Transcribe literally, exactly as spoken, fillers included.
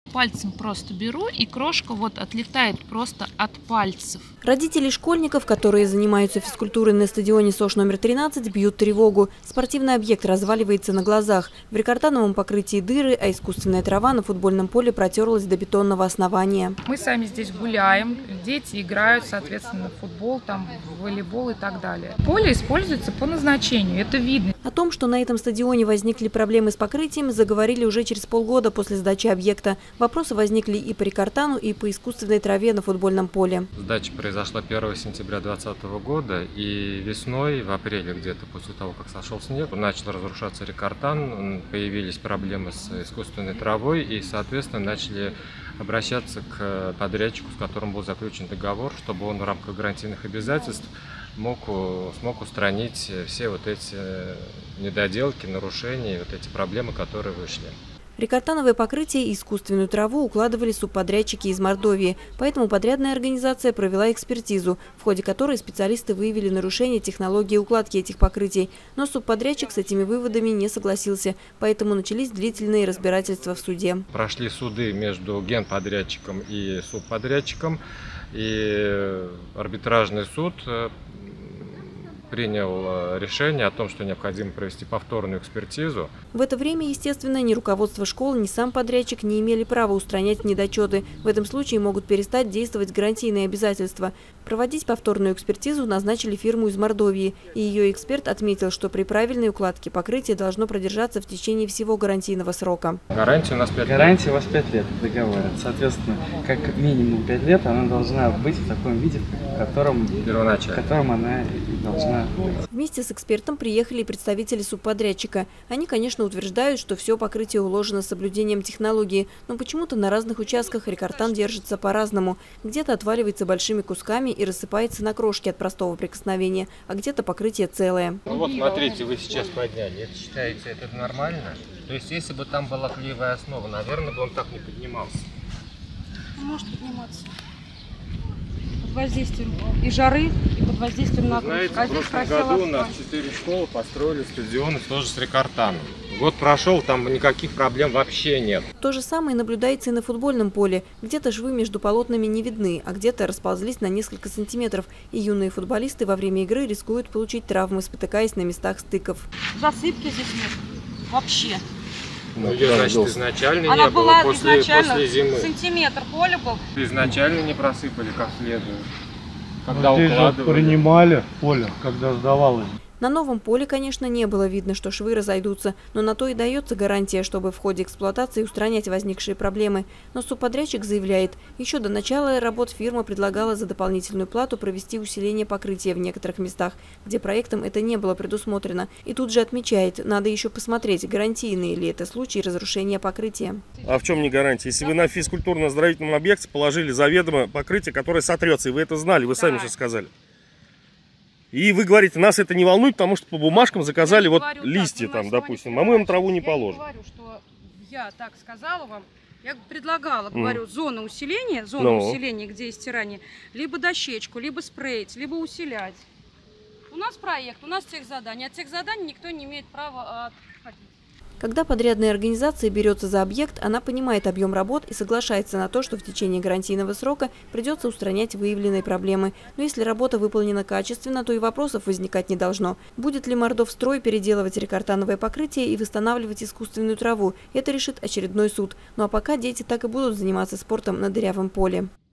Пальцем просто беру, и крошка вот отлетает просто от пальцев. Родители школьников, которые занимаются физкультурой на стадионе СОШ номер тринадцать, бьют тревогу. Спортивный объект разваливается на глазах. В рекортановом покрытии дыры, а искусственная трава на футбольном поле протерлась до бетонного основания. Мы сами здесь гуляем, дети играют, соответственно, в футбол, там, в волейбол и так далее. Поле используется по назначению, это видно. О том, что на этом стадионе возникли проблемы с покрытием, заговорили уже через полгода после сдачи объекта. Вопросы возникли и по рекортану, и по искусственной траве на футбольном поле. Сдача произошла первого сентября две тысячи двадцатого года, и весной, в апреле где-то после того, как сошел снег, начал разрушаться рекортан, появились проблемы с искусственной травой, и, соответственно, начали обращаться к подрядчику, с которым был заключен договор, чтобы он в рамках гарантийных обязательств мог, смог устранить все вот эти недоделки, нарушения, вот эти проблемы, которые вышли. Рекортановое покрытие и искусственную траву укладывали субподрядчики из Мордовии, поэтому подрядная организация провела экспертизу, в ходе которой специалисты выявили нарушение технологии укладки этих покрытий. Но субподрядчик с этими выводами не согласился, поэтому начались длительные разбирательства в суде. Прошли суды между генподрядчиком и субподрядчиком, и арбитражный суд принял решение о том, что необходимо провести повторную экспертизу. В это время, естественно, ни руководство школы, ни сам подрядчик не имели права устранять недочеты. В этом случае могут перестать действовать гарантийные обязательства. Проводить повторную экспертизу назначили фирму из Мордовии. И ее эксперт отметил, что при правильной укладке покрытие должно продержаться в течение всего гарантийного срока. Гарантия у нас пять лет. Гарантия у вас пять лет договора. Соответственно, как минимум пять лет она должна быть в таком виде, в котором, в котором она и должна. Вместе с экспертом приехали и представители субподрядчика. Они, конечно, утверждают, что все покрытие уложено с соблюдением технологии, но почему-то на разных участках рекортан держится по-разному. Где-то отваливается большими кусками и рассыпается на крошки от простого прикосновения, а где-то покрытие целое. Ну вот смотрите, вы сейчас подняли. Это считаете, это нормально? То есть, если бы там была клеевая основа, наверное, бы он так не поднимался. Может подниматься. Под воздействием и жары, и под воздействием нагрузки. Знаете, а в прошлом году у нас четыре школы построили стадионы тоже с рекортаном. Год прошел, там никаких проблем вообще нет. То же самое наблюдается и на футбольном поле. Где-то швы между полотнами не видны, а где-то расползлись на несколько сантиметров. И юные футболисты во время игры рискуют получить травмы, спотыкаясь на местах стыков. Засыпки здесь нет вообще. Ну, ее, значит, изначально Она не было, была после, изначально после зимы. Сантиметр поля был. Изначально не просыпали как следует, когда Но укладывали. Принимали поле, когда сдавалось. На новом поле, конечно, не было видно, что швы разойдутся, но на то и дается гарантия, чтобы в ходе эксплуатации устранять возникшие проблемы. Но субподрядчик заявляет, еще до начала работ фирма предлагала за дополнительную плату провести усиление покрытия в некоторых местах, где проектом это не было предусмотрено. И тут же отмечает, надо еще посмотреть, гарантийные ли это случаи разрушения покрытия. А в чем не гарантия? Если вы на физкультурно-оздоровительном объекте положили заведомо покрытие, которое сотрется, и вы это знали, вы сами же сказали. И вы говорите, нас это не волнует, потому что по бумажкам заказали вот говорю, листья так, там, допустим, а мы им траву не положим. Я говорю, что я так сказала вам, я предлагала, говорю, mm. зона усиления, зона no. усиления, где есть стирание, либо дощечку, либо спреить, либо усилять. У нас проект, у нас техзадание, от техзаданий никто не имеет права отходить. Когда подрядная организация берется за объект, она понимает объем работ и соглашается на то, что в течение гарантийного срока придется устранять выявленные проблемы. Но если работа выполнена качественно, то и вопросов возникать не должно. Будет ли Мордовстрой переделывать рекортановое покрытие и восстанавливать искусственную траву? Это решит очередной суд. Ну а пока дети так и будут заниматься спортом на дырявом поле.